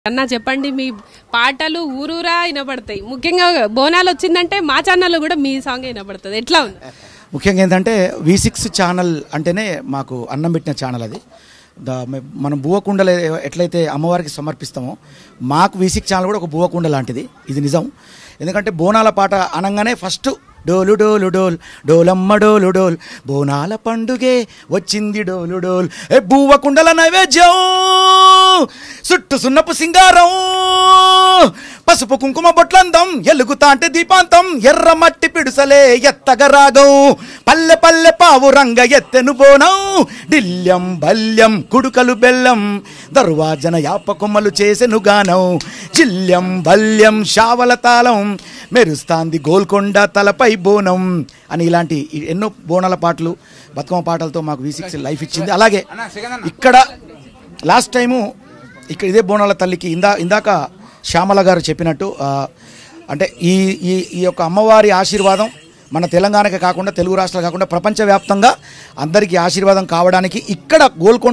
అన్నా చెప్పండి, మీ పాటలు ఊరూరా వినపడతాయి. ముఖ్యంగా బోనాలు వచ్చిందంటే మా ఛానల్లో కూడా మీ సాంగ్ వినపడుతుంది. ఎట్లా ఉంది? ముఖ్యంగా ఏంటంటే V6 ఛానల్ అంటేనే మాకు అన్నం పెట్టిన ఛానల్. అది మనం బువ్వకుండలు ఎట్లయితే అమ్మవారికి సమర్పిస్తామో మాకు V6 ఛానల్ కూడా ఒక బువ్వకుండ లాంటిది. ఇది నిజం. ఎందుకంటే బోనాల పాట అనగానే ఫస్ట్ డోలు డోలు డోల్ డోలమ్మ డోలు డోల్ బోనాల పండుగే వచ్చింది డోలు డోల్ ఏ బువ్వకుండల నైవేద్యం సుట్టు సున్నపు సింగారం పసుపు కుంకుమ బొట్లందం ఎలుగుతా అంటే దీపాంతం ఎర్ర మట్టి పిడుసలే ఎత్తగ రాగం పల్లె పల్లె పావు రంగ ఎత్తెను బోనం డిల్యం బల్యం కుడుకలు బెల్లం దర్వాజన యాప కొమ్మలు చేసెను గానం జిల్యం బల్యం శావల తాళం మెరుస్తాంది గోల్కొండ తలపై బోనం అని ఇలాంటి ఎన్నో బోనాల పాటలు బతుకమ్మ పాటలతో మాకు V6 లైఫ్ ఇచ్చింది. అలాగే ఇక్కడ లాస్ట్ టైము ఇక్కడ ఇదే బోనాల తల్లికి ఇందాక శ్యామల గారు చెప్పినట్టు అంటే ఈ ఈ యొక్క అమ్మవారి ఆశీర్వాదం మన తెలంగాణకే కాకుండా తెలుగు రాష్ట్రాలు కాకుండా ప్రపంచవ్యాప్తంగా అందరికీ ఆశీర్వాదం కావడానికి ఇక్కడ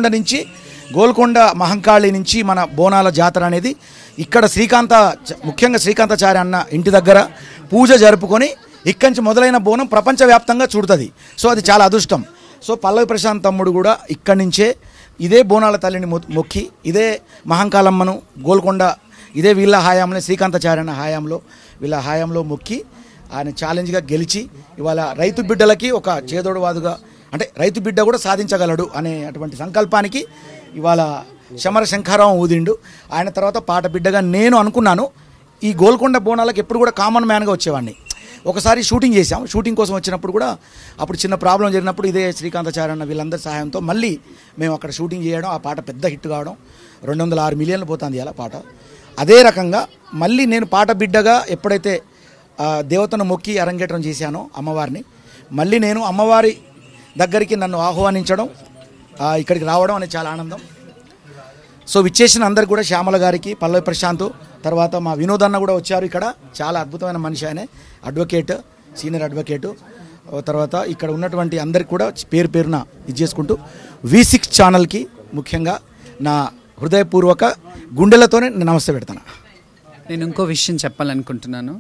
గోల్కొండ మహంకాళి నుంచి మన బోనాల జాతర అనేది ఇక్కడ ముఖ్యంగా శ్రీకాంతాచార్య అన్న ఇంటి దగ్గర పూజ జరుపుకొని ఇక్కడి నుంచి మొదలైన బోనం ప్రపంచవ్యాప్తంగా చూడుతుంది. సో అది చాలా అదృష్టం. సో పల్లవి ప్రశాంత్ తమ్ముడు కూడా ఇక్కడి నుంచే ఇదే బోనాల తల్లిని మొక్కి ఇదే మహంకాళమ్మను గోల్కొండ ఇదే వీళ్ళ హాయాంలో శ్రీకాంతాచార్య అన్న వీళ్ళ హాయాంలో మొక్కి ఆయన ఛాలెంజ్గా గెలిచి ఇవాళ రైతు బిడ్డలకి ఒక చేదోడు వాదుగా అంటే రైతు బిడ్డ కూడా సాధించగలడు అనే అటువంటి సంకల్పానికి ఇవాళ శమర శంఖారావం ఊదిండు. ఆయన తర్వాత పాట బిడ్డగా నేను అనుకున్నాను. ఈ గోల్కొండ బోనాలకు ఎప్పుడు కూడా కామన్ మ్యాన్గా వచ్చేవాడిని. ఒకసారి షూటింగ్ చేశాం. షూటింగ్ కోసం వచ్చినప్పుడు కూడా అప్పుడు చిన్న ప్రాబ్లం జరిగినప్పుడు ఇదే శ్రీకాంతాచార్య అన్న వీళ్ళందరి సహాయంతో మళ్ళీ మేము అక్కడ షూటింగ్ చేయడం, ఆ పాట పెద్ద హిట్ కావడం, 206 మిలియన్లు పోతుంది అలా పాట. అదే రకంగా మళ్ళీ నేను పాట బిడ్డగా ఎప్పుడైతే దేవతను మొక్కి అరంగేట్రం చేశానో అమ్మవారిని, మళ్ళీ నేను అమ్మవారి దగ్గరికి నన్ను ఆహ్వానించడం, ఇక్కడికి రావడం అనేది చాలా ఆనందం. సో విచ్చేసిన అందరికి కూడా శ్యామల గారికి, పల్లవి ప్రశాంత్, తర్వాత మా వినోద్ అన్న కూడా వచ్చారు. ఇక్కడ చాలా అద్భుతమైన మనిషి, ఆయన అడ్వకేట్, సీనియర్ అడ్వకేటు. తర్వాత ఇక్కడ ఉన్నటువంటి అందరికి కూడా పేరు పేరున ఇది చేసుకుంటూ V6 ఛానల్కి ముఖ్యంగా నా హృదయపూర్వక గుండెలతోనే నమస్తే పెడతాను. నేను ఇంకో విషయం చెప్పాలనుకుంటున్నాను.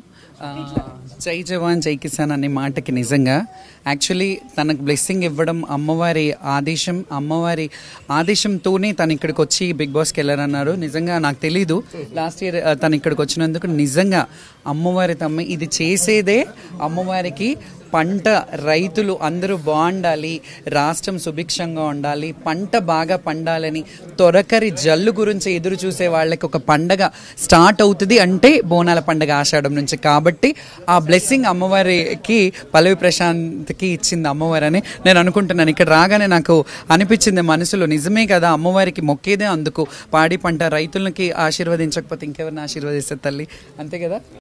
జై జవాన్ జై కిసాన్ అనే మాటకి నిజంగా యాక్చువల్లీ తనకు బ్లెస్సింగ్ ఇవ్వడం అమ్మవారి ఆదేశంతోనే తను ఇక్కడికి వచ్చి బిగ్ బాస్కి వెళ్ళారన్నారు. నిజంగా నాకు తెలీదు. లాస్ట్ ఇయర్ తను ఇక్కడికి వచ్చినందుకు నిజంగా అమ్మవారి తమ్మ ఇది చేసేదే అమ్మవారికి పంట రైతులు అందరూ బాగుండాలి, రాష్ట్రం సుభిక్షంగా ఉండాలి, పంట బాగా పండాలని తొరకరి జల్లు గురించి ఎదురు చూసే వాళ్ళకి ఒక పండగ స్టార్ట్ అవుతుంది అంటే బోనాల పండగ ఆషాఢం నుంచి. కాబట్టి ఆ బ్లెస్సింగ్ అమ్మవారికి పల్లవి ప్రశాంత్కి ఇచ్చింది అమ్మవారని నేను అనుకుంటున్నాను. ఇక్కడ రాగానే నాకు అనిపించింది మనసులో, నిజమే కదా, అమ్మవారికి మొక్కేదే అందుకు. పాడి పంట రైతులకి ఆశీర్వదించకపోతే ఇంకెవరిని ఆశీర్వదిస్తారు తల్లి, అంతే కదా.